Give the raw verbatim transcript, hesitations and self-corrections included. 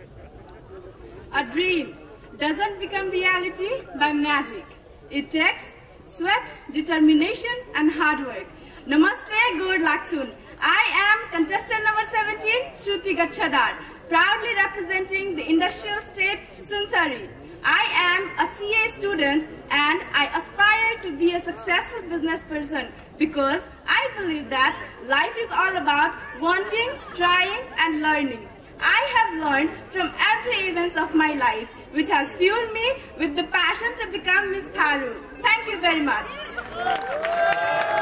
A dream doesn't become reality by magic. It takes sweat, determination, and hard work. Namaste, good Lakchun. I am contestant number seventeen, Shruti Gachhadar, proudly representing the industrial state, Sunsari. I am a C A student and I aspire to be a successful business person because I believe that life is all about wanting, trying, and learning. I have learned from every event of my life, which has fueled me with the passion to become Miss Tharu. Thank you very much.